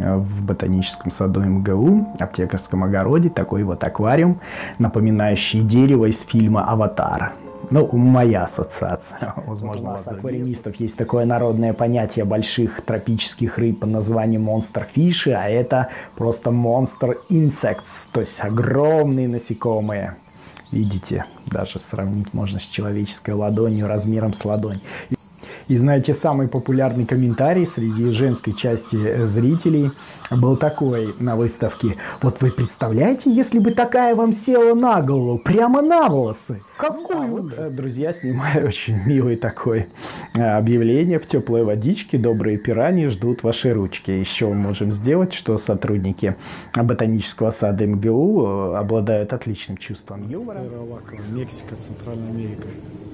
в ботаническом саду МГУ, аптекарском огороде, такой вот аквариум, напоминающий дерево из фильма «Аватар». Ну, моя ассоциация. Возможно, у нас аквариумистов есть такое народное понятие больших тропических рыб под названием монстр-фиши, а это просто монстр-инсектс, то есть огромные насекомые. Видите, даже сравнить можно с человеческой ладонью размером с ладонь. И знаете, самый популярный комментарий среди женской части зрителей был такой на выставке. Вот вы представляете, если бы такая вам села на голову, прямо на волосы? Какой ужас! Друзья, снимаю очень милое такое объявление. В теплой водичке добрые пираньи ждут вашей ручки. Еще мы можем сделать, что сотрудники ботанического сада МГУ обладают отличным чувством юмора. Мексика, Центральная Америка.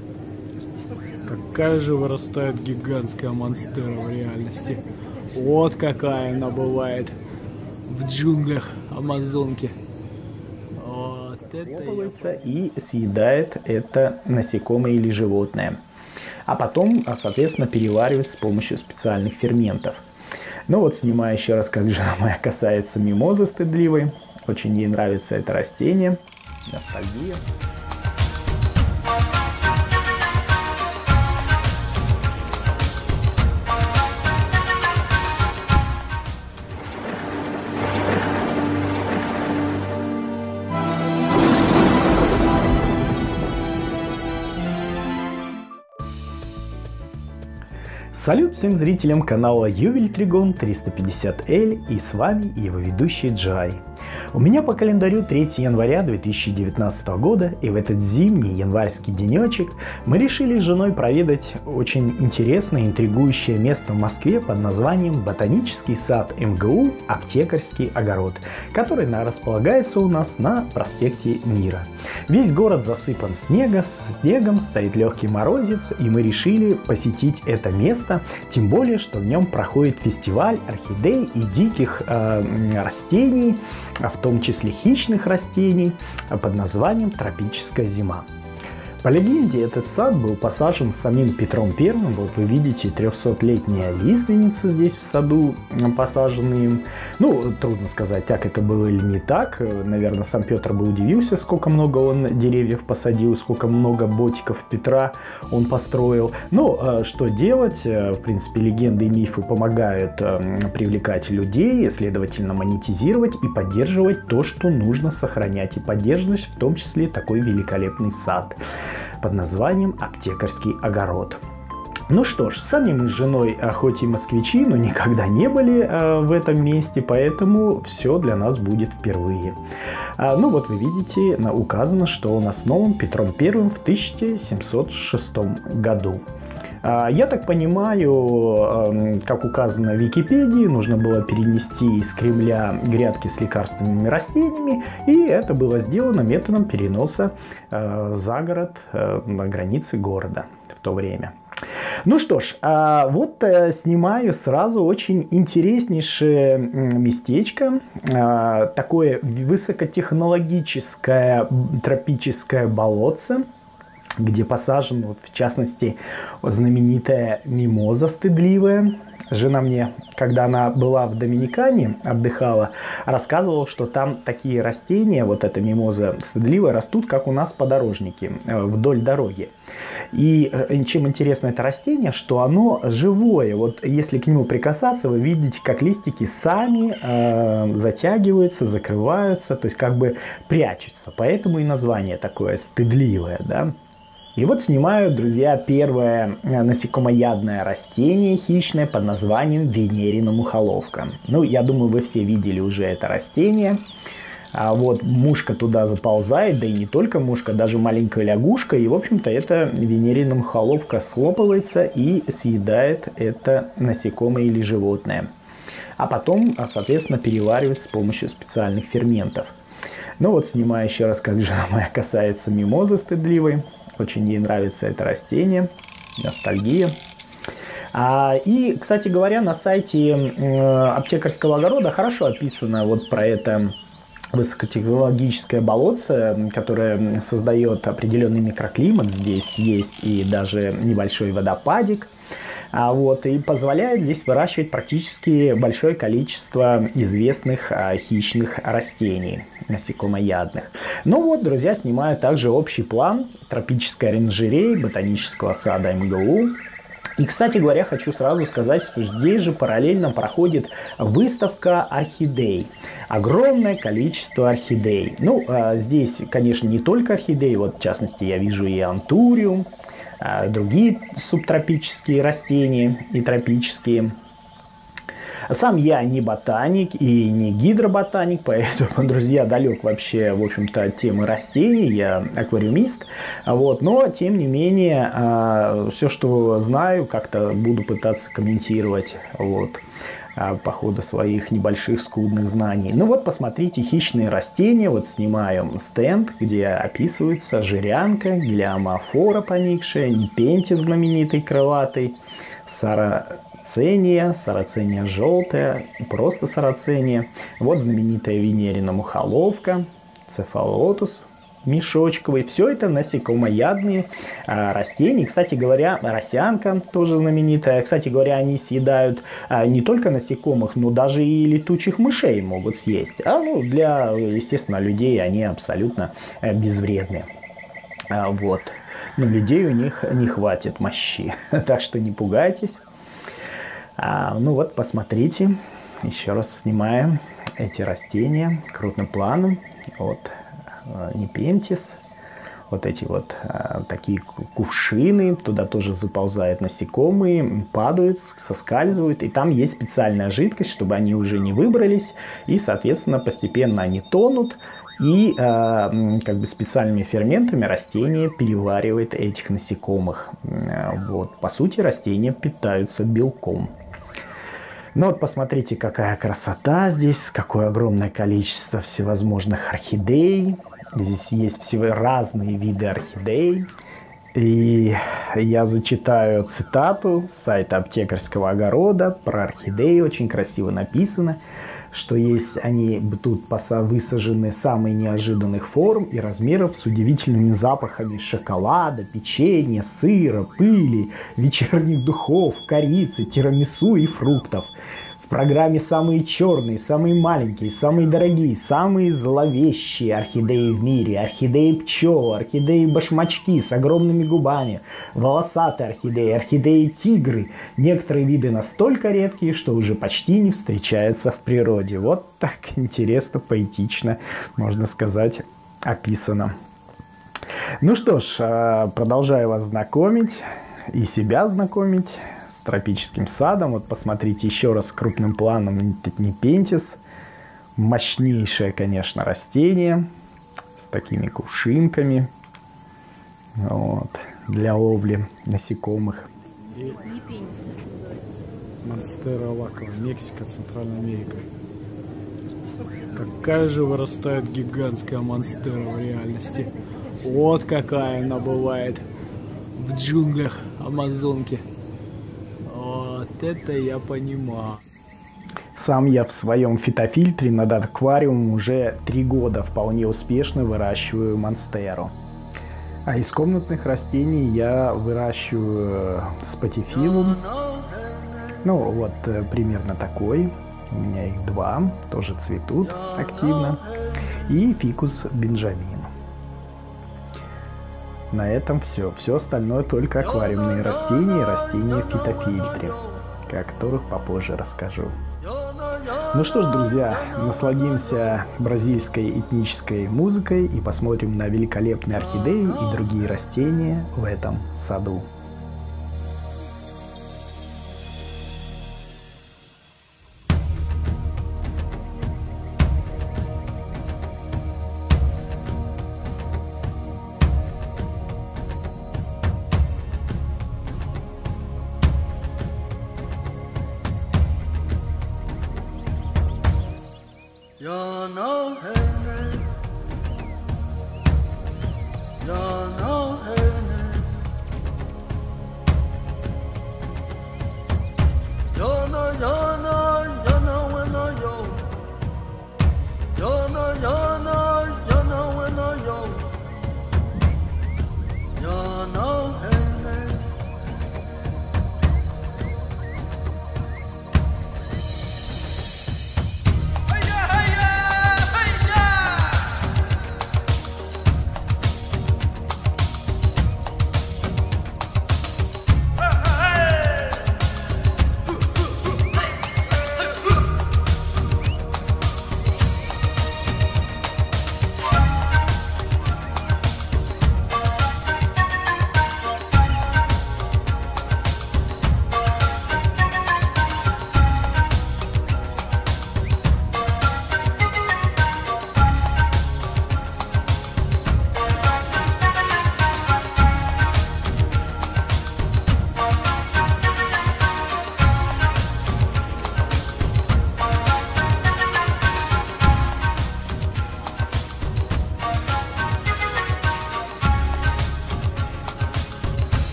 Какая же вырастает гигантская монстера в реальности. Вот какая она бывает в джунглях Амазонки. Вот это и съедает это насекомое или животное. А потом, соответственно, переваривает с помощью специальных ферментов. Ну вот, снимаю еще раз, как жена моя касается мимозы стыдливой. Очень ей нравится это растение. Ностальгия. Салют всем зрителям канала Ювель Тригон 350L, и с вами его ведущий Джай. У меня по календарю 3 января 2019 года, и в этот зимний январский денечек мы решили с женой проведать очень интересное, интригующее место в Москве под названием Ботанический сад МГУ Аптекарский огород, который располагается у нас на проспекте Мира. Весь город засыпан снегом, стоит легкий морозец, и мы решили посетить это место, тем более, что в нем проходит фестиваль орхидей и диких растений, в том числе хищных растений, под названием «Тропическая зима». По легенде, этот сад был посажен самим Петром I. Вот вы видите 300-летняя лиственница здесь в саду, посаженные им. Ну, трудно сказать, так это было или не так. Наверное, сам Петр бы удивился, сколько много он деревьев посадил, сколько много ботиков Петра он построил. Но что делать? В принципе, легенды и мифы помогают привлекать людей, следовательно, монетизировать и поддерживать то, что нужно сохранять и поддерживать, в том числе такой великолепный сад под названием Аптекарский огород. Ну что ж, сами мы с женой хоть и москвичи, но никогда не были в этом месте, поэтому все для нас будет впервые. Ну вот вы видите, указано, что он основан Петром I в 1706 году. Я так понимаю, как указано в Википедии, нужно было перенести из Кремля грядки с лекарственными растениями, и это было сделано методом переноса за город, на границы города в то время. Ну что ж, вот снимаю сразу очень интереснейшее местечко, такое высокотехнологическое тропическое болотце, где посажен, вот, в частности, знаменитая мимоза стыдливая. Жена мне, когда она была в Доминикане, отдыхала, рассказывала, что там такие растения, вот эта мимоза стыдливая, растут, как у нас подорожники, вдоль дороги. И чем интересно это растение, что оно живое. Вот если к нему прикасаться, вы видите, как листики сами затягиваются, закрываются, то есть как бы прячутся. Поэтому и название такое стыдливое, да. И вот снимаю, друзья, первое насекомоядное растение хищное под названием Венерина мухоловка. Ну, я думаю, вы все видели уже это растение. Вот мушка туда заползает, да и не только мушка, даже маленькая лягушка. И, в общем-то, эта Венерина мухоловка слопывается и съедает это насекомое или животное. А потом, соответственно, переваривает с помощью специальных ферментов. Ну вот снимаю еще раз, как жена моя касается мимозы стыдливой. Очень ей нравится это растение. Ностальгия. И, кстати говоря, на сайте Аптекарского огорода хорошо описано вот про это высокотехнологическое болотце, которое создает определенный микроклимат. Здесь есть и даже небольшой водопадик. Вот, и позволяет здесь выращивать практически большое количество известных хищных растений, насекомоядных. Ну вот, друзья, снимаю также общий план тропической оранжереи ботанического сада МГУ. И, кстати говоря, хочу сразу сказать, что здесь же параллельно проходит выставка орхидей. Огромное количество орхидей. Ну, здесь, конечно, не только орхидеи. Вот, в частности, я вижу и антуриум, другие субтропические растения и тропические. Сам я не ботаник и не гидроботаник, поэтому, друзья, далек вообще, в общем-то, от темы растений, я аквариумист, вот, но, тем не менее, все, что знаю, как-то буду пытаться комментировать, вот, по ходу своих небольших скудных знаний. Ну вот, посмотрите, хищные растения, вот снимаю стенд, где описывается жирянка, гелиомофора поникшая, непентис знаменитый крылатый, сарацения желтая, просто сарацения. Вот знаменитая венерина мухоловка, цефалотус мешочковый. Все это насекомоядные растения. Кстати говоря, росянка тоже знаменитая. Кстати говоря, они съедают не только насекомых, но даже и летучих мышей могут съесть. Ну, для, естественно, людей они абсолютно безвредны. Вот. Но людей у них не хватит мощи. Так что не пугайтесь. Ну вот, посмотрите, еще раз снимаем эти растения крупным планом. Вот, непентис, вот эти вот такие кувшины, туда тоже заползают насекомые, падают, соскальзывают, и там есть специальная жидкость, чтобы они уже не выбрались, и, соответственно, постепенно они тонут, и как бы специальными ферментами растение переваривает этих насекомых. Вот, по сути, растения питаются белком. Ну вот посмотрите, какая красота здесь, какое огромное количество всевозможных орхидей. Здесь есть разные виды орхидей. И я зачитаю цитату с сайта Аптекарского огорода про орхидеи. Очень красиво написано, что есть они тут высажены самых неожиданных форм и размеров с удивительными запахами шоколада, печенья, сыра, пыли, вечерних духов, корицы, тирамису и фруктов. В программе самые черные, самые маленькие, самые дорогие, самые зловещие орхидеи в мире. Орхидеи пчел, орхидеи башмачки с огромными губами, волосатые орхидеи, орхидеи тигры. Некоторые виды настолько редкие, что уже почти не встречаются в природе. Вот так интересно, поэтично, можно сказать, описано. Ну что ж, продолжаю вас знакомить и себя знакомить тропическим садом. Вот посмотрите еще раз крупным планом непентис. Мощнейшее, конечно, растение с такими кувшинками. Вот, для ловли насекомых. Монстера лакова, Мексика, Центральная Америка. Какая же вырастает гигантская монстера в реальности. Вот какая она бывает в джунглях Амазонки. Вот это я понимаю. Сам я в своем фитофильтре над аквариумом уже 3 года вполне успешно выращиваю монстеру. А из комнатных растений я выращиваю спатифилум. Ну вот примерно такой. У меня их 2, тоже цветут активно. И фикус бенджамин. На этом все. Все остальное только аквариумные растения и растения в фитофильтре, о которых попозже расскажу. Ну что ж, друзья, насладимся бразильской этнической музыкой и посмотрим на великолепные орхидеи и другие растения в этом саду. Yo no hene, yo no hene, yo no bueno yo no bueno yo no hene,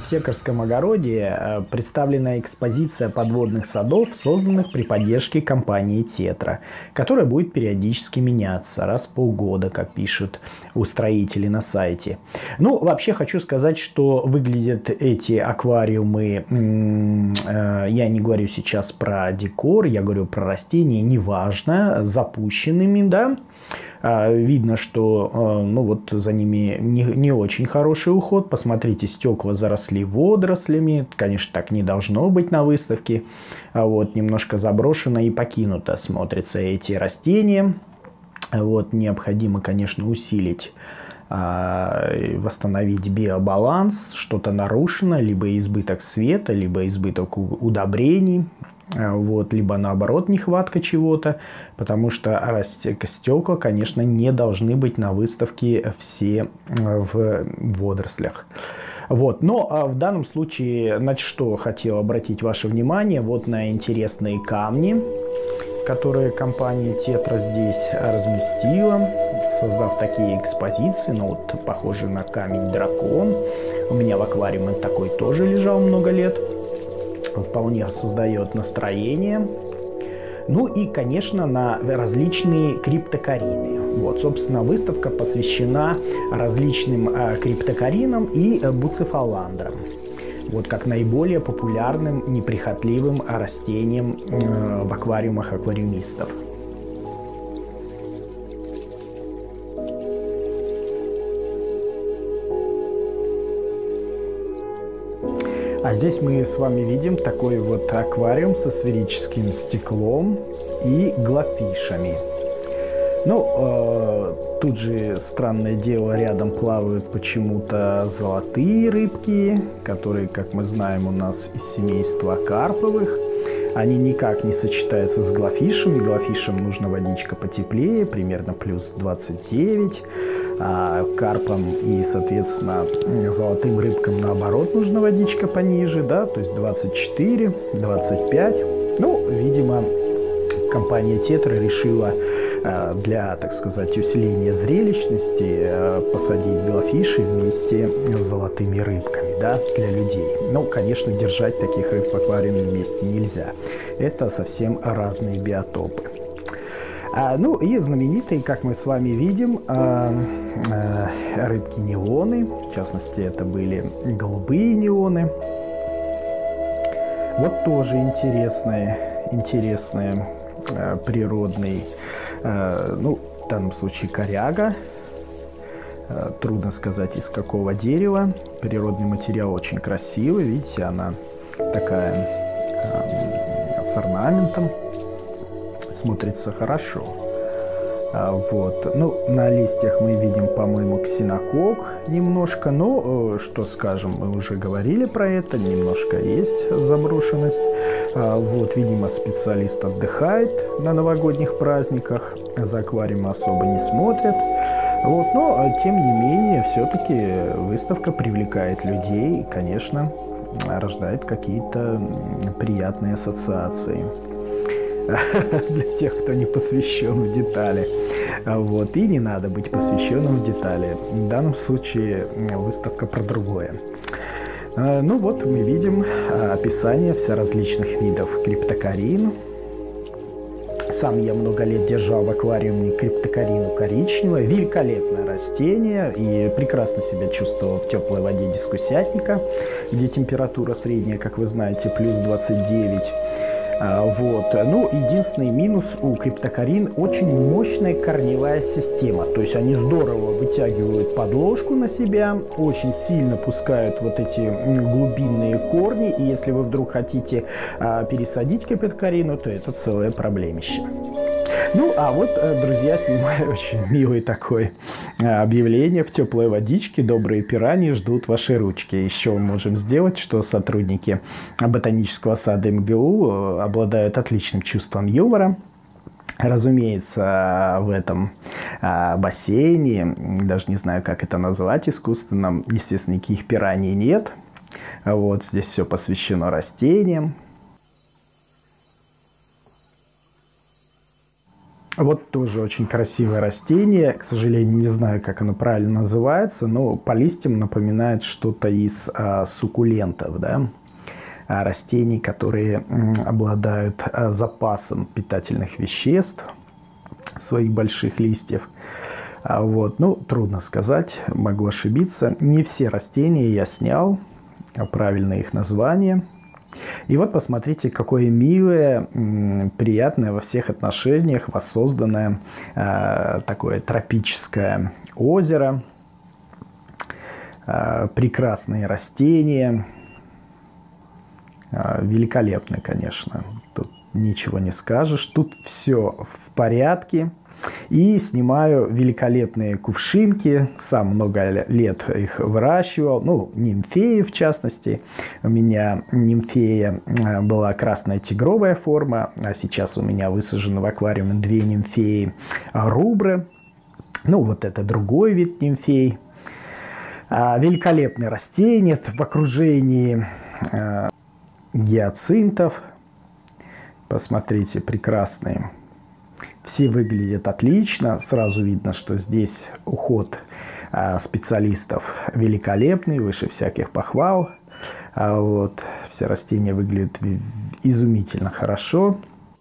аптекарском огороде представлена экспозиция подводных садов, созданных при поддержке компании «Тетра», которая будет периодически меняться раз в полгода, как пишут устроители на сайте. Ну, вообще хочу сказать, что выглядят эти аквариумы, я не говорю сейчас про декор, я говорю про растения, неважно, запущенными, да. Видно, что ну вот за ними не очень хороший уход. Посмотрите, стекла заросли водорослями. Конечно, так не должно быть на выставке. Вот, немножко заброшено и покинуто смотрятся эти растения. Вот, необходимо, конечно, усилить, восстановить биобаланс. Что-то нарушено, либо избыток света, либо избыток удобрений. Вот, либо наоборот нехватка чего-то, потому что стекла, конечно, не должны быть на выставке все в водорослях. Вот, но в данном случае на что хотел обратить ваше внимание, вот на интересные камни, которые компания «Тетра» здесь разместила, создав такие экспозиции, ну вот похожий на камень-дракон. У меня в аквариуме такой тоже лежал много лет. Вполне создает настроение. Ну и, конечно, на различные криптокарины. Вот, собственно, выставка посвящена различным криптокаринам и буцефаландрам. Вот как наиболее популярным, неприхотливым растениям в аквариумах аквариумистов. А здесь мы с вами видим такой вот аквариум со сферическим стеклом и глафишами. Ну, тут же странное дело, рядом плавают почему-то золотые рыбки, которые, как мы знаем, у нас из семейства карповых. Они никак не сочетаются с глафишами. Глафишам нужна водичка потеплее, примерно плюс 29. А карпам и, соответственно, золотым рыбкам наоборот нужна водичка пониже, да, то есть 24, 25. Ну, видимо, компания «Тетра» решила для, так сказать, усиления зрелищности посадить глафиши вместе с золотыми рыбками, да, для людей. Ну, конечно, держать таких рыб в аквариуме вместе нельзя. Это совсем разные биотопы. Ну и знаменитые, как мы с вами видим, рыбки-неоны. В частности, это были голубые неоны. Вот тоже интересные природный, ну, в данном случае коряга. Трудно сказать, из какого дерева. Природный материал очень красивый. Видите, она такая с орнаментом. Смотрится хорошо. Вот. Ну, на листьях мы видим, по-моему, ксенокок немножко. Но, что скажем, мы уже говорили про это. Немножко есть заброшенность. Вот, видимо, специалист отдыхает на новогодних праздниках. За аквариумом особо не смотрят. Вот, но, тем не менее, все-таки выставка привлекает людей и, конечно, рождает какие-то приятные ассоциации для тех, кто не посвящен в детали. Вот, и не надо быть посвященным в детали. В данном случае выставка про другое. Ну вот, мы видим описание различных видов криптокарин. Сам я много лет держал в аквариуме криптокарину коричневое. Великолепное растение и прекрасно себя чувствовал в теплой воде дискусятника, где температура средняя, как вы знаете, плюс 29. Вот. Ну, единственный минус у криптокарин — очень мощная корневая система. То есть они здорово вытягивают подложку на себя, очень сильно пускают вот эти глубинные корни. И если вы вдруг хотите пересадить криптокарину, то это целое проблемище. Ну, а вот, друзья, снимаю очень милое такое объявление в теплой водичке. Добрые пираньи ждут вашей ручки. Еще мы можем сделать, что сотрудники ботанического сада МГУ обладают отличным чувством юмора. Разумеется, в этом бассейне, даже не знаю, как это назвать искусственном, естественно, никаких пираний нет. Вот здесь все посвящено растениям. Вот тоже очень красивое растение. К сожалению, не знаю, как оно правильно называется, но по листьям напоминает что-то из суккулентов, да? Растений, которые обладают запасом питательных веществ своих больших листьев. Вот. Ну, трудно сказать, могу ошибиться. Не все растения я снял, а правильное их название. И вот посмотрите, какое милое, приятное во всех отношениях воссозданное такое тропическое озеро. Прекрасные растения. Великолепно, конечно. Тут ничего не скажешь. Тут все в порядке. И снимаю великолепные кувшинки. Сам много лет их выращивал. Ну, нимфеи в частности. У меня нимфея была красная тигровая форма. А сейчас у меня высажены в аквариуме две нимфеи рубры. Ну, вот это другой вид нимфей. Великолепные растения в окружении гиацинтов. Посмотрите, прекрасные. Все выглядят отлично. Сразу видно, что здесь уход специалистов великолепный, выше всяких похвал. Вот. Все растения выглядят изумительно хорошо.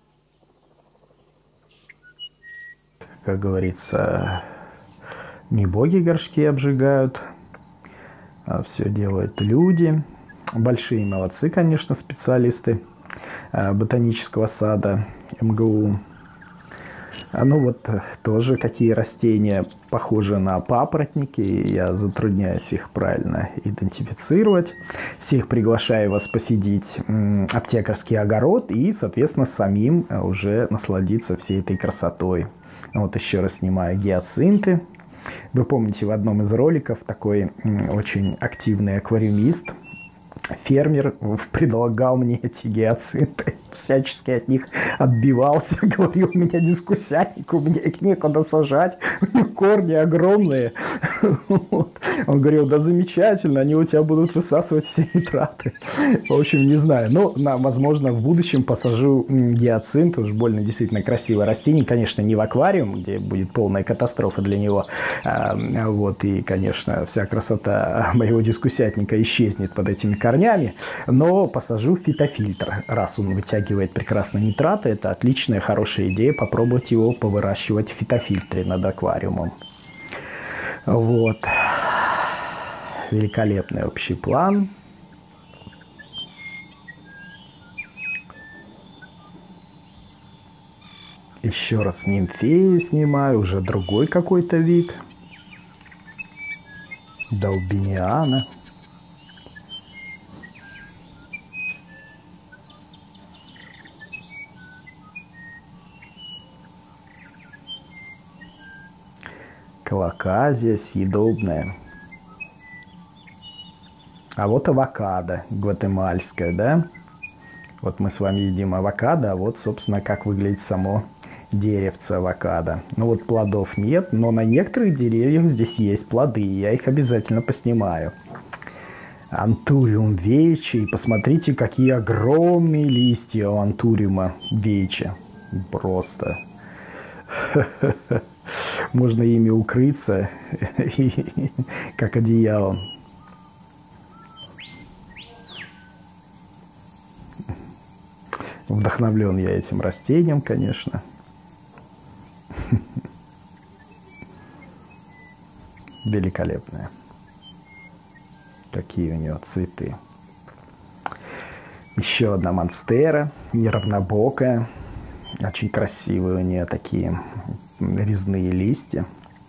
Как говорится, не боги горшки обжигают, а все делают люди. Большие молодцы, конечно, специалисты ботанического сада МГУ. Ну вот тоже какие растения похожи на папоротники. Я затрудняюсь их правильно идентифицировать. Всех приглашаю вас посетить аптекарский огород и, соответственно, самим уже насладиться всей этой красотой. Вот еще раз снимаю гиацинты. Вы помните, в одном из роликов такой очень активный аквариумист, фермер, предлагал мне эти гиацинты, всячески от них отбивался, говорил, у меня дискуссятник, у меня их некуда сажать, у них корни огромные. Вот. Он говорил, да замечательно, они у тебя будут высасывать все нитраты. В общем, не знаю, но, возможно, в будущем посажу гиацинт, уж больно действительно красивое растение, конечно, не в аквариум, где будет полная катастрофа для него, вот, и, конечно, вся красота моего дискуссятника исчезнет под этими корнями, но посажу фитофильтр, раз он вытягивает прекрасно нитраты, это отличная, хорошая идея попробовать его повыращивать в фитофильтре над аквариумом. Вот. Великолепный общий план. Еще раз нимфеи снимаю, уже другой какой-то вид. Долбиниана. Колоказия съедобная. А вот авокадо гватемальское, да? Вот мы с вами едим авокадо, а вот, собственно, как выглядит само деревце авокадо. Ну вот плодов нет, но на некоторых деревьях здесь есть плоды, и я их обязательно поснимаю. Антуриум вечи. Посмотрите, какие огромные листья у антуриума вечи. Просто. Можно ими укрыться, как одеялом. Вдохновлен я этим растением, конечно. Великолепное. Какие у него цветы. Еще одна монстера, неравнобокая. Очень красивые у нее такие резные листья.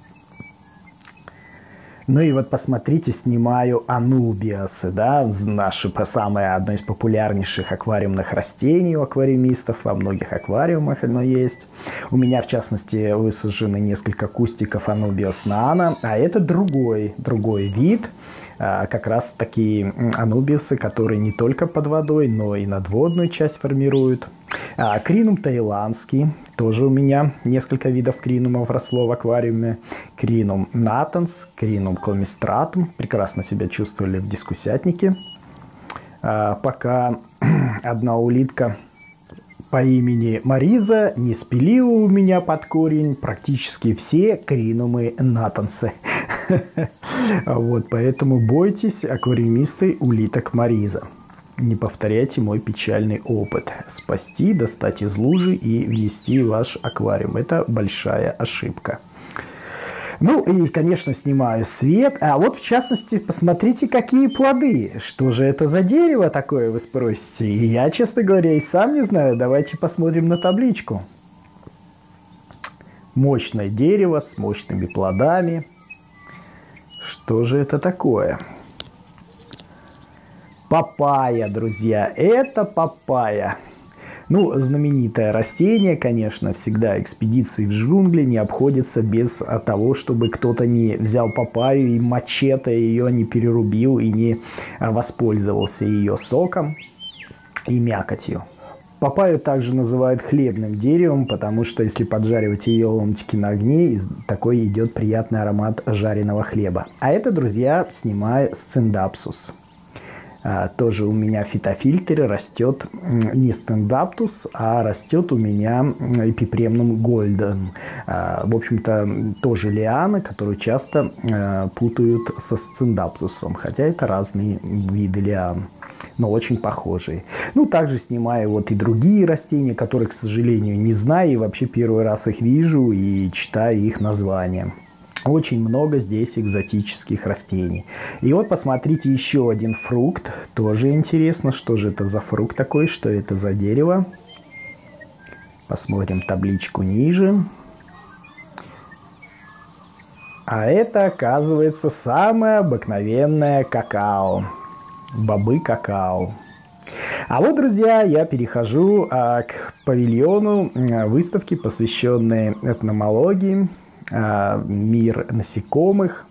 Ну и вот посмотрите, снимаю анубиасы, да, наше самое одно из популярнейших аквариумных растений у аквариумистов, во многих аквариумах оно есть. У меня, в частности, высажены несколько кустиков анубиас нано, а это другой вид, как раз такие анубиусы, которые не только под водой, но и надводную часть формируют. Кринум таиландский, тоже у меня несколько видов кринумов росло в аквариуме. Кринум натанс, кринум кломистратум, прекрасно себя чувствовали в дискуссятнике. Пока одна улитка по имени Мариза не спилила у меня под корень практически все кринумы натанцы. Вот, поэтому бойтесь, аквариумисты, улиток Мариза. Не повторяйте мой печальный опыт. Спасти, достать из лужи и внести в ваш аквариум. Это большая ошибка. Ну и, конечно, снимаю свет. А вот, в частности, посмотрите, какие плоды. Что же это за дерево такое, вы спросите? И я, честно говоря, и сам не знаю. Давайте посмотрим на табличку. Мощное дерево с мощными плодами. Что же это такое? Папайя, друзья. Это папайя. Ну, знаменитое растение, конечно, всегда экспедиции в джунгли не обходятся без того, чтобы кто-то не взял папайю и мачете ее не перерубил и не воспользовался ее соком и мякотью. Папайю также называют хлебным деревом, потому что если поджаривать ее ломтики на огне, такой идет приятный аромат жареного хлеба. А это, друзья, снимаю сциндапсус. Тоже у меня в фитофильтре растет не стендаптус, а растет у меня эпипремнум гольден. В общем-то, тоже лиана, которую часто путают со сциндаптусом, хотя это разные виды лиан, но очень похожие. Ну, также снимаю вот и другие растения, которые, к сожалению, не знаю, и вообще первый раз их вижу и читаю их названия. Очень много здесь экзотических растений. И вот посмотрите еще один фрукт. Тоже интересно, что же это за фрукт такой, что это за дерево. Посмотрим табличку ниже. А это, оказывается, самое обыкновенное какао. Бобы какао. А вот, друзья, я перехожу к павильону выставки, посвященной этномологии. Мир насекомых.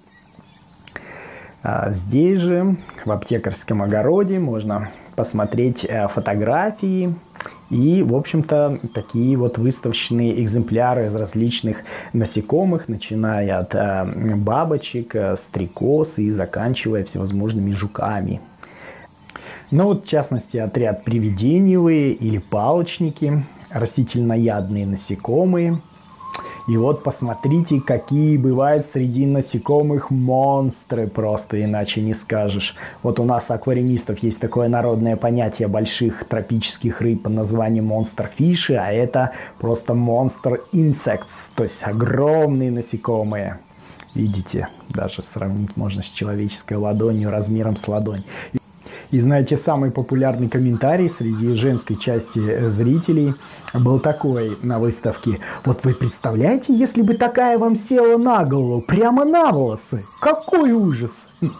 Здесь же, в аптекарском огороде, можно посмотреть фотографии и, в общем-то, такие вот выставочные экземпляры из различных насекомых, начиная от бабочек, стрекоз и заканчивая всевозможными жуками. Ну вот, в частности, отряд привидениевые или палочники, растительноядные насекомые. И вот посмотрите, какие бывают среди насекомых монстры, просто иначе не скажешь. Вот у нас, аквариумистов, есть такое народное понятие больших тропических рыб под названием монстр-фиши, а это просто монстр-инсектс, то есть огромные насекомые. Видите, даже сравнить можно с человеческой ладонью размером с ладонь. И знаете, самый популярный комментарий среди женской части зрителей был такой на выставке. Вот вы представляете, если бы такая вам села на голову, прямо на волосы? Какой ужас!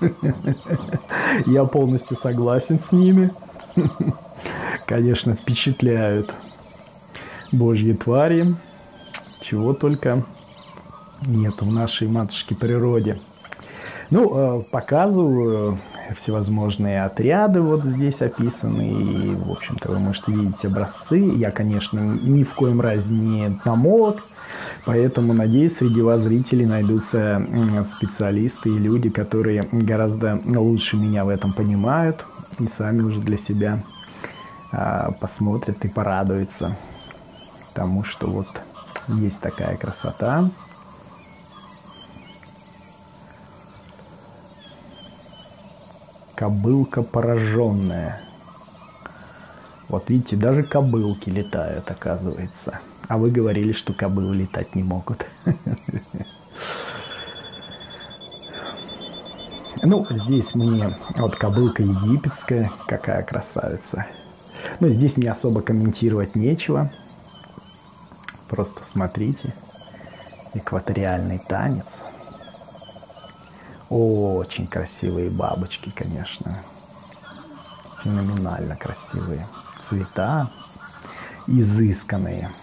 Я полностью согласен с ними. Конечно, впечатляют божьи твари. Чего только нет в нашей матушке природе. Ну, показываю всевозможные отряды вот здесь описаны. И, в общем-то, вы можете видеть образцы. Я, конечно, ни в коем разе не этномолог, поэтому, надеюсь, среди вас, зрителей, найдутся специалисты и люди, которые гораздо лучше меня в этом понимают и сами уже для себя посмотрят и порадуются тому, что вот есть такая красота. Кобылка пораженная. Вот видите, даже кобылки летают, оказывается. А вы говорили, что кобылы летать не могут. Ну, здесь мне вот кобылка египетская, какая красавица. Но здесь мне особо комментировать нечего. Просто смотрите. Экваториальный танец. Очень красивые бабочки, конечно. Феноменально красивые. Цвета изысканные.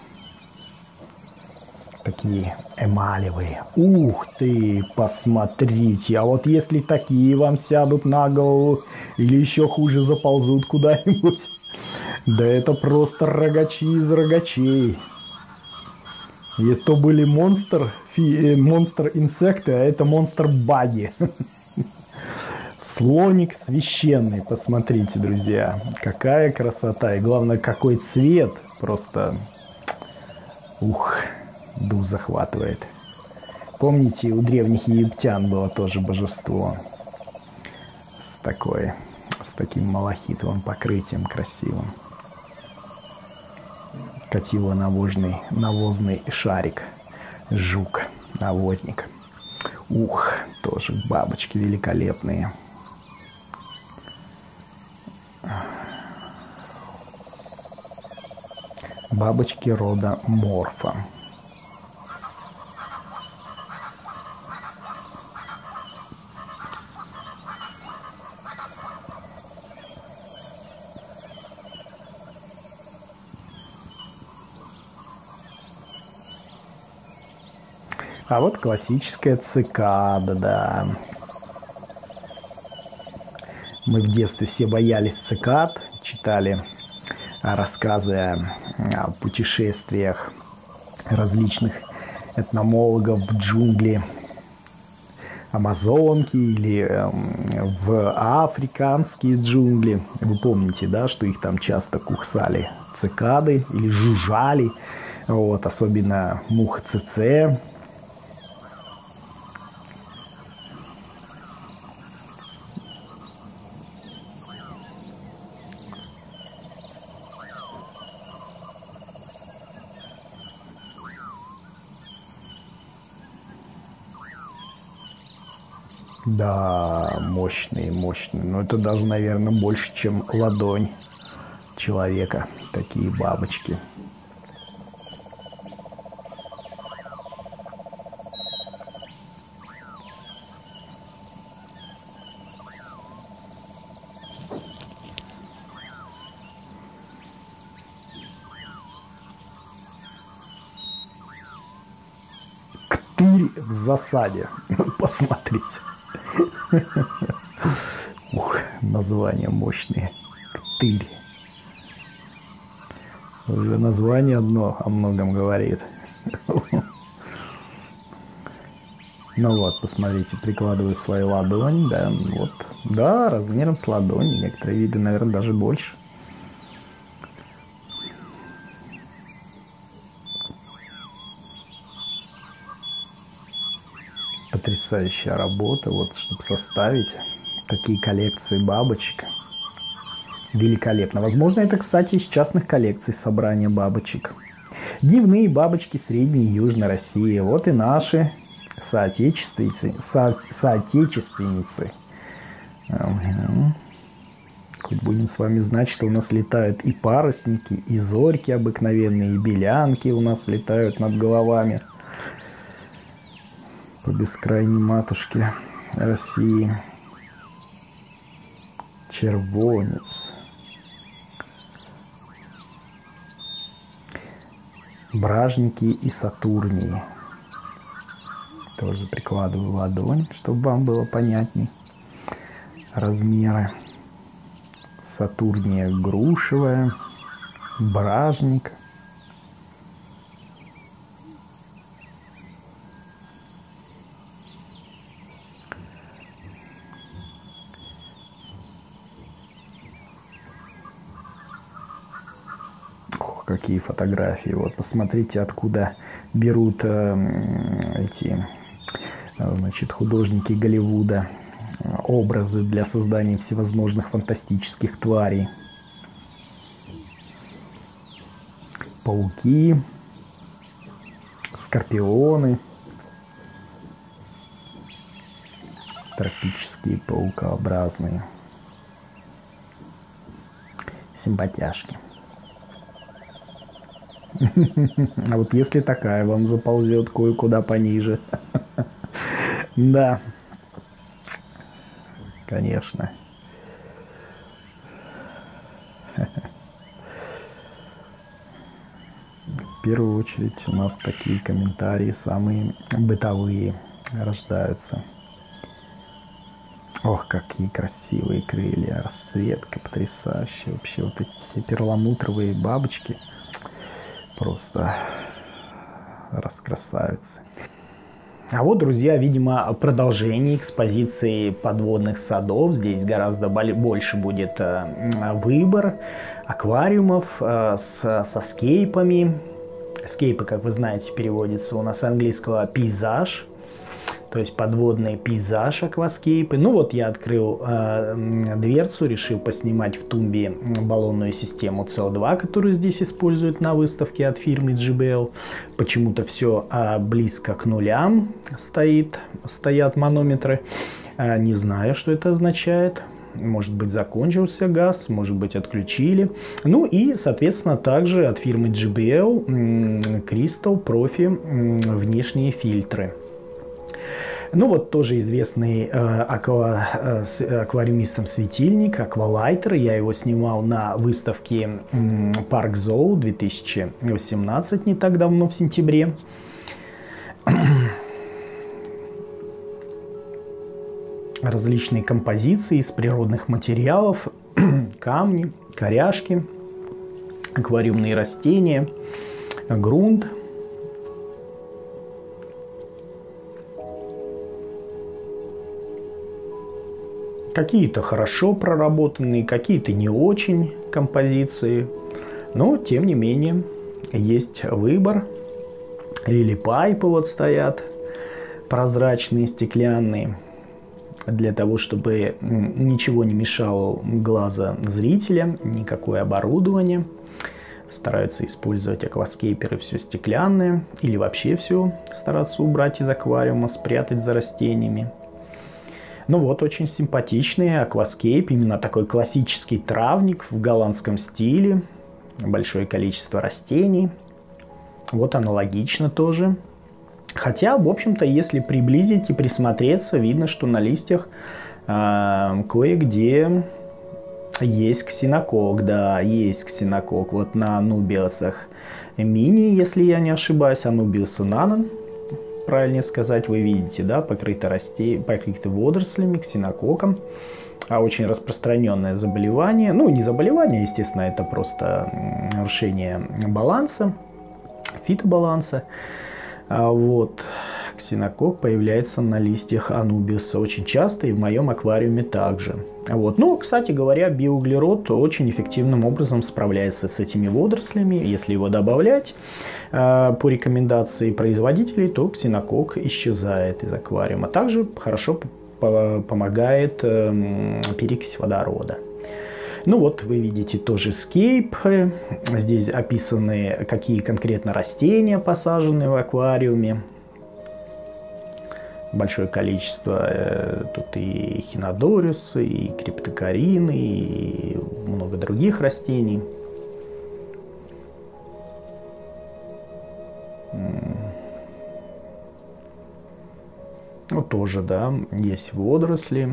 Такие эмалевые. Ух ты, посмотрите. А вот если такие вам сядут на голову или еще хуже заползут куда-нибудь, да это просто рогачи из рогачей. Если то были монстр-инсекты, а это монстр-баги. Слоник священный, посмотрите, друзья. Какая красота. И главное, какой цвет. Просто, дух захватывает. Помните, у древних египтян было тоже божество с таким малахитовым покрытием красивым. Катило навозный шарик, жук, навозник. Тоже бабочки великолепные. Бабочки рода морфа. А вот классическая цикада, да. Мы в детстве все боялись цикад, читали рассказы о путешествиях различных этномологов в джунгли Амазонки или в африканские джунгли. Вы помните, да, что их там часто кусали цикады или жужжали, особенно муха цэцэ. Да, мощные. Но это даже, наверное, больше, чем ладонь человека. Такие бабочки. Ктырь в засаде. Посмотрите. Названия мощные. Ктырь. Уже название одно о многом говорит. Ну вот, посмотрите, прикладываю свою ладонь, да, да, размером с ладони, некоторые виды, наверное, даже больше. Потрясающая работа, чтобы составить такие коллекции бабочек. Великолепно. Возможно, это, кстати, из частных коллекций собрания бабочек. Дневные бабочки Средней и Южной России. Вот и наши соотечественницы. Хоть будем с вами знать, что у нас летают и парусники, и зорьки обыкновенные, и белянки у нас летают над головами по бескрайней матушке России. Червонец. Бражники и сатурнии. Тоже прикладываю ладонь, чтобы вам было понятней размеры. Сатурния грушевая, бражник. Какие фотографии. Вот посмотрите, откуда берут художники Голливуда образы для создания всевозможных фантастических тварей. Пауки, скорпионы, тропические паукообразные, симпатяшки. А вот если такая вам заползет кое-куда пониже. Да. Конечно. В первую очередь у нас такие комментарии самые бытовые рождаются. Ох, какие красивые крылья, расцветка потрясающая. Вообще вот эти все перламутровые бабочки просто раскрасавицы. А вот, друзья, видимо, продолжение экспозиции подводных садов. Здесь гораздо больше будет выбор аквариумов со скейпами. Скейпы, как вы знаете, переводится у нас с английского пейзаж, то есть подводный пейзаж, акваскейпы. Ну вот я открыл дверцу, решил поснимать в тумбе баллонную систему CO2, которую здесь используют на выставке от фирмы JBL. Почему-то все близко к нулям стоят манометры. Не знаю, что это означает. Может быть, закончился газ, может быть, отключили. Ну и, соответственно, также от фирмы JBL Crystal Profi внешние фильтры. Ну вот тоже известный аквариумистам светильник Aqualighter. Я его снимал на выставке Park Zoo 2018, не так давно, в сентябре. Различные композиции из природных материалов, камни, коряшки, аквариумные растения, грунт. Какие-то хорошо проработанные, какие-то не очень композиции, но тем не менее есть выбор. Лилипайпы вот стоят, прозрачные, стеклянные, для того, чтобы ничего не мешало глаза зрителя, никакое оборудование. Стараются использовать акваскейперы все стеклянное или вообще все стараться убрать из аквариума, спрятать за растениями. Ну вот, очень симпатичный акваскейп, именно такой классический травник в голландском стиле. Большое количество растений. Вот аналогично тоже. Хотя, в общем-то, если приблизить и присмотреться, видно, что на листьях кое-где есть ксенокок. Да, есть ксенокок. Вот на анубиусах мини, если я не ошибаюсь, анубиуса нанон, правильнее сказать, вы видите, да, покрыто водорослями, ксенококом. Очень распространенное заболевание. Ну, не заболевание, естественно, это просто нарушение баланса, фитобаланса. Вот, ксенокок появляется на листьях анубиуса очень часто, и в моем аквариуме также. Вот. Ну, кстати говоря, биоуглерод очень эффективным образом справляется с этими водорослями. Если его добавлять по рекомендации производителей, то ксенокок исчезает из аквариума. Также хорошо помогает перекись водорода. Ну вот вы видите тоже скейп. Здесь описаны, какие конкретно растения посажены в аквариуме. Большое количество. Тут и хинодориусы, и криптокарины, и много других растений. Вот тоже, да, есть водоросли.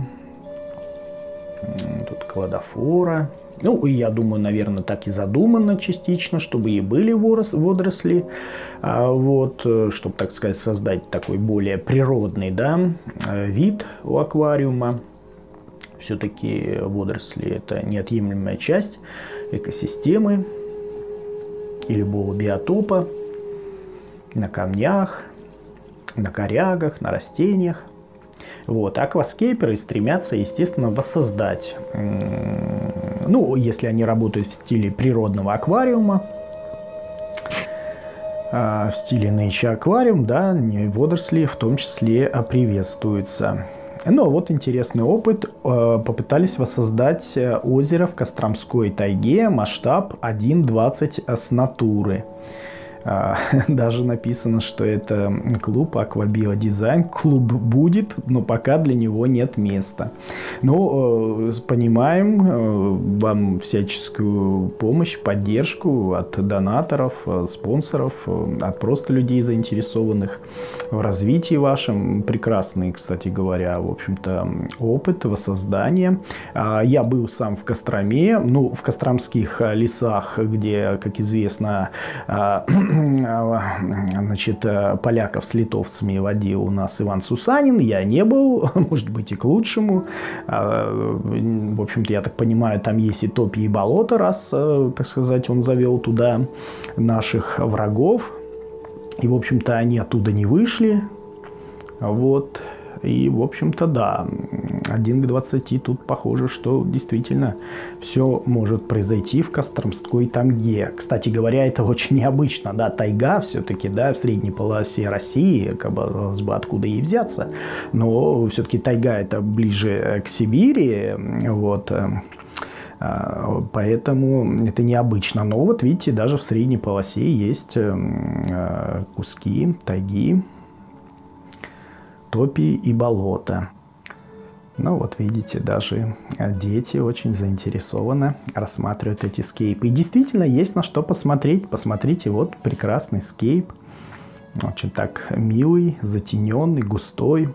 Тут кладофора. Ну, и я думаю, наверное, так и задумано частично, чтобы и были водоросли. Вот, чтобы, так сказать, создать такой более природный, да, вид у аквариума. Все-таки водоросли – это неотъемлемая часть экосистемы и любого биотопа. На камнях, на корягах, на растениях. Вот, акваскейперы стремятся, естественно, воссоздать, ну, если они работают в стиле природного аквариума, в стиле Nature Aquarium, да, водоросли в том числе приветствуются. Но вот интересный опыт. Попытались воссоздать озеро в Костромской тайге, масштаб 1,20 с натуры. Даже написано, что это клуб Аквабиодизайн. Клуб будет, но пока для него нет места. Но понимаем вам всяческую помощь, поддержку от донаторов, спонсоров, от просто людей, заинтересованных в развитии вашем. Прекрасный, кстати говоря, в общем-то, опыт воссоздания. Я был сам в Костроме, ну, в костромских лесах, где, как известно, значит, поляков с литовцами водил у нас Иван Сусанин. Я не был, может быть, и к лучшему. В общем-то, я так понимаю, там есть и топи, и болото, раз, так сказать, он завел туда наших врагов. И, в общем-то, они оттуда не вышли. Вот. И, в общем-то, да, 1 к 20 тут похоже, что действительно все может произойти в Костромской тайге. Кстати говоря, это очень необычно, да, тайга все-таки, да, в средней полосе России, как бы откуда ей взяться, но все-таки тайга это ближе к Сибири, вот, поэтому это необычно. Но вот видите, даже в средней полосе есть куски тайги, топи и болота. Ну вот видите, даже дети очень заинтересованно рассматривают эти скейпы. И действительно есть на что посмотреть. Посмотрите, вот прекрасный скейп. Очень так милый, затененный, густой.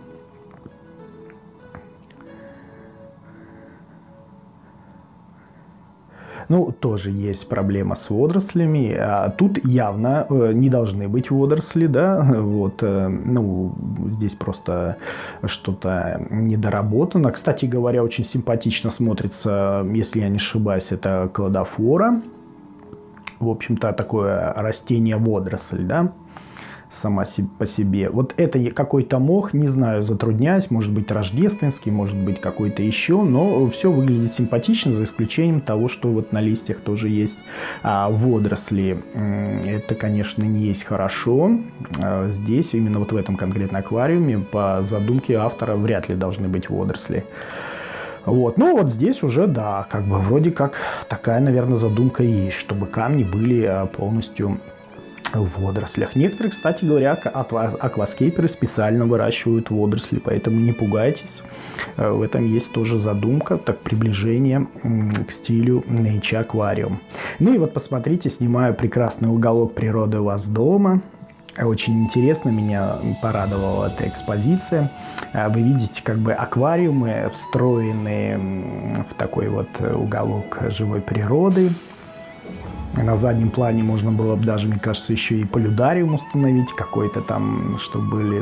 Ну, тоже есть проблема с водорослями. Тут явно не должны быть водоросли, да, вот, ну, здесь просто что-то недоработано. Кстати говоря, очень симпатично смотрится, если я не ошибаюсь, это кладофора. В общем-то, такое растение-водоросль, да, сама по себе. Вот это какой-то мох, не знаю, затрудняюсь, может быть рождественский, может быть какой-то еще, но все выглядит симпатично, за исключением того, что вот на листьях тоже есть водоросли. Это, конечно, не есть хорошо. Здесь, именно вот в этом конкретном аквариуме, по задумке автора, вряд ли должны быть водоросли. Вот. Ну вот здесь уже, да, как бы вроде как такая, наверное, задумка есть, чтобы камни были полностью в водорослях. Некоторые, кстати говоря, акваскейперы специально выращивают водоросли, поэтому не пугайтесь. В этом есть тоже задумка, так приближение к стилю Nature Aquarium. Ну и вот посмотрите, снимаю прекрасный уголок природы у вас дома. Очень интересно, меня порадовала эта экспозиция. Вы видите, как бы аквариумы встроены в такой вот уголок живой природы. На заднем плане можно было бы даже, мне кажется, еще и полюдариум установить какой-то там, чтобы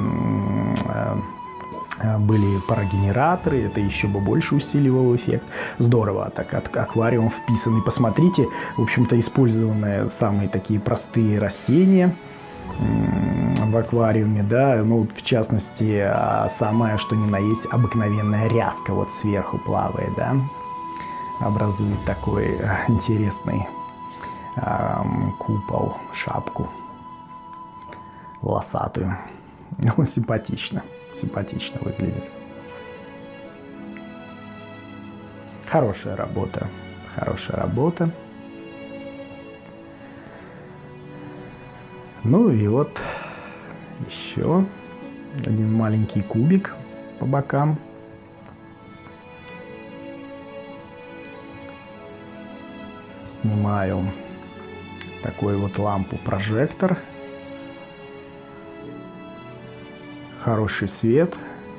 были парогенераторы, это еще бы больше усиливало эффект. Здорово, так аквариум вписан. И посмотрите, в общем-то, использованные самые такие простые растения в аквариуме, да, ну, в частности, самая, что ни на есть, обыкновенная ряска вот сверху плавает, да, образует такой интересный купол, шапку волосатую. Ну, симпатично выглядит. Хорошая работа. Ну и вот еще один маленький кубик по бокам. Снимаю такой вот лампу-прожектор. Хороший свет,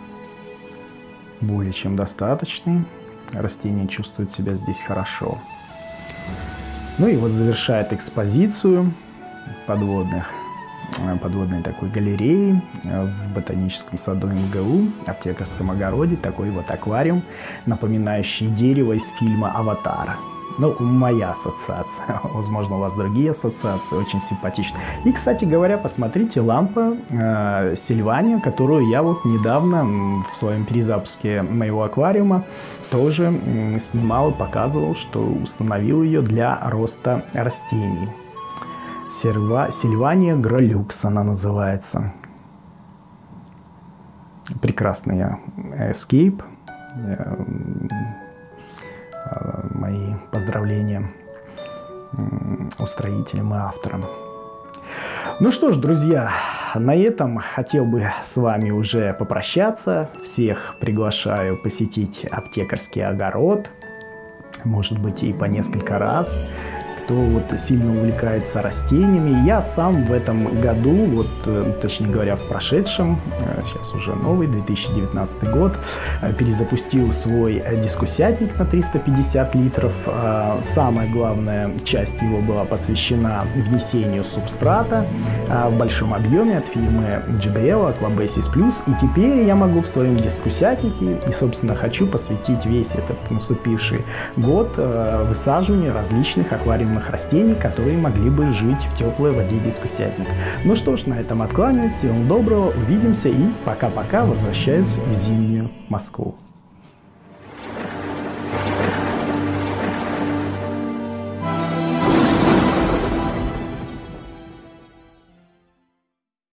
более чем достаточный. Растения чувствуют себя здесь хорошо. Ну и вот завершает экспозицию подводной такой галереи в ботаническом саду МГУ, Аптекарском огороде, такой вот аквариум, напоминающий дерево из фильма «Аватар». Ну, моя ассоциация. Возможно, у вас другие ассоциации. Очень симпатично. И, кстати говоря, посмотрите, лампа Сильвания, которую я вот недавно в своем перезапуске моего аквариума тоже снимал и показывал, что установил ее для роста растений. Сильвания Гролюкс она называется. Прекрасный эскейп. Мои поздравления устроителям и авторам. Ну что ж, друзья, на этом хотел бы с вами уже попрощаться. Всех приглашаю посетить Аптекарский огород. Может быть, и по несколько раз. Кто вот сильно увлекается растениями. Я сам в этом году, вот, точнее говоря, в прошедшем, сейчас уже новый, 2019 год, перезапустил свой дискусятник на 350 литров. Самая главная часть его была посвящена внесению субстрата в большом объеме от фирмы JBL Aquabasis Plus. И теперь я могу в своем дискусятнике, и, собственно, хочу посвятить весь этот наступивший год высаживанию различных аквариумных необитаемых растений, которые могли бы жить в теплой воде дискусятника. Ну что ж, на этом откланяюсь. Всего доброго, увидимся и пока-пока. Возвращаюсь в зимнюю Москву.